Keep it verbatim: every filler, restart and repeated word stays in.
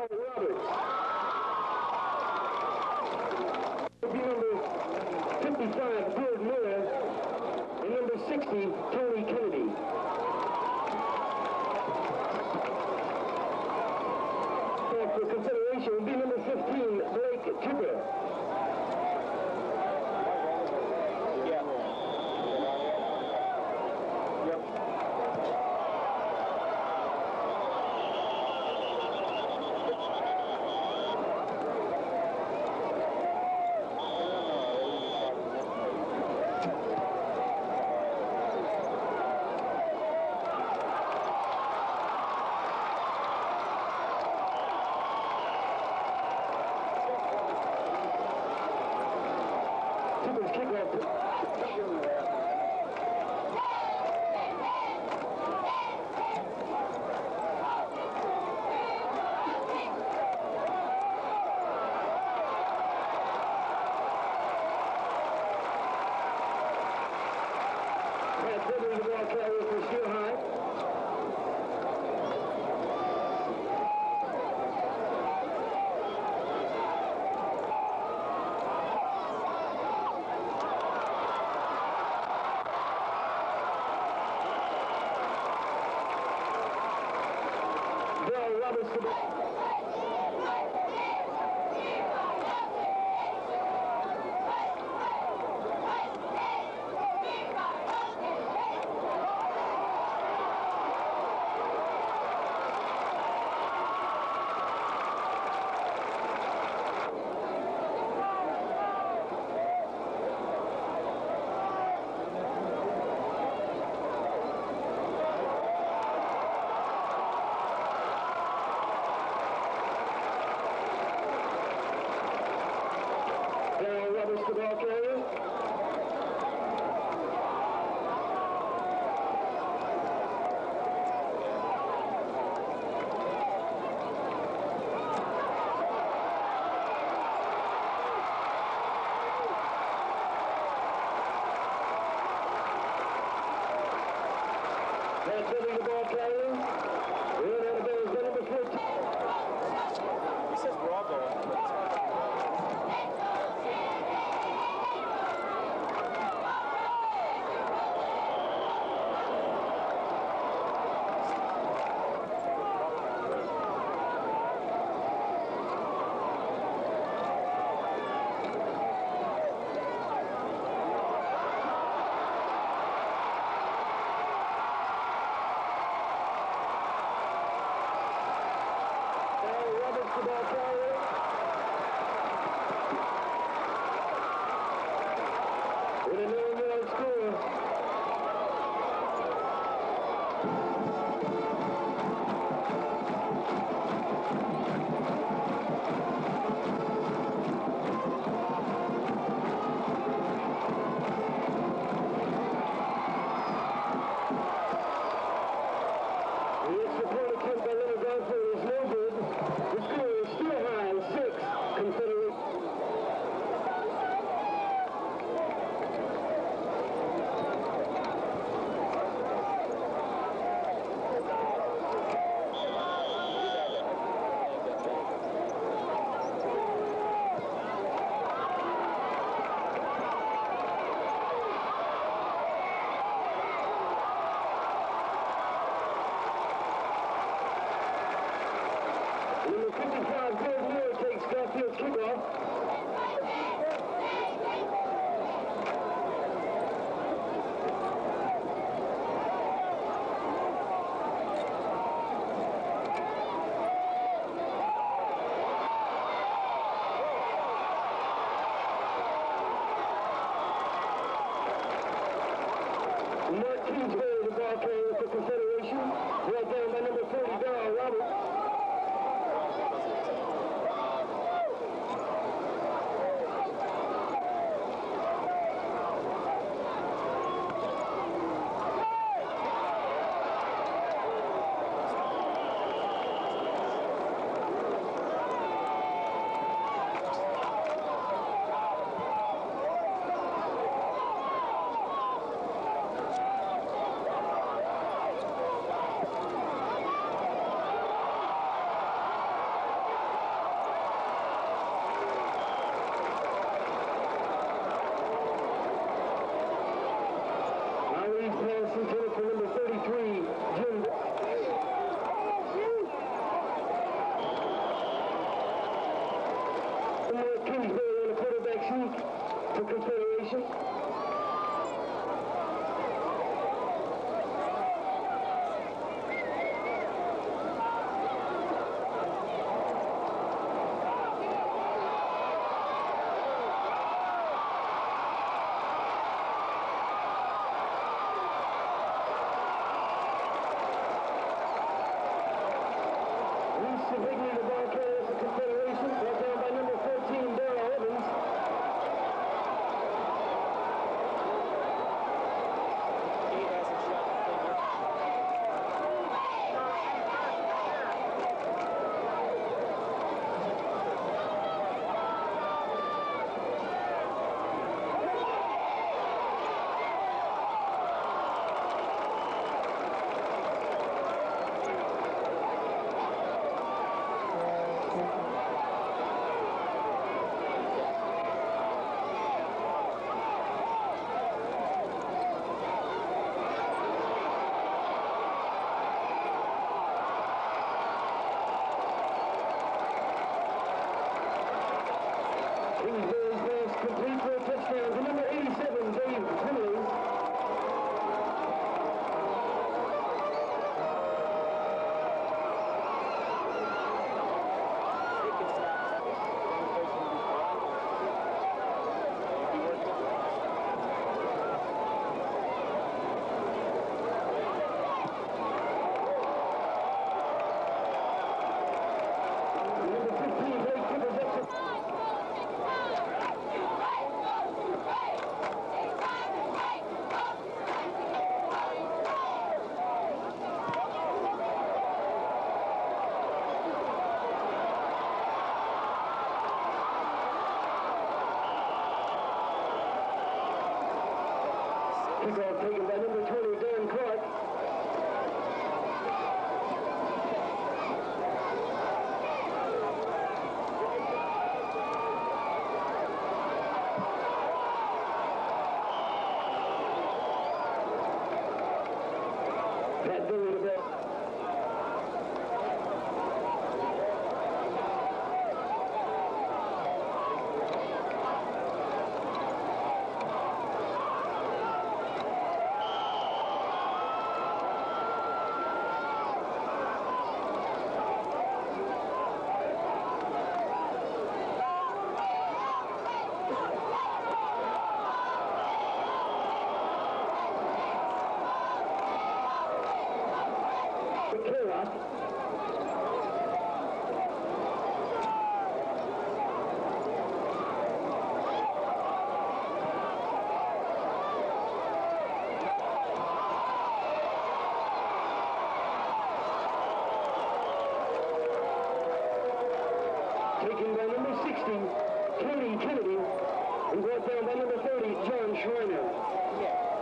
Roberts. Will be number fifty-five, George Miller, and number sixty, Tony Kennedy. And for Confederation will be number fifteen, Blake Tipper. For Confederation, brought down by number forty, Darrell Roberts. Kingsbury on the quarterback seat for Confederation. Sevigny, the ball carrier for Confederation, brought down by number fourteen, Darrell Evans. He hasn't shot the finger. Kingsbury's pass complete for a touchdown to number eighty-seven, Dave Tinley. He can stop. Number fifteen, Blake Kimball's up to kickoff taken by number twenty, Darren Clark. Pat Billy the ball. Taken by number sixty, Kenny Kennedy, and brought down by number thirty, John Schreiner. Yeah.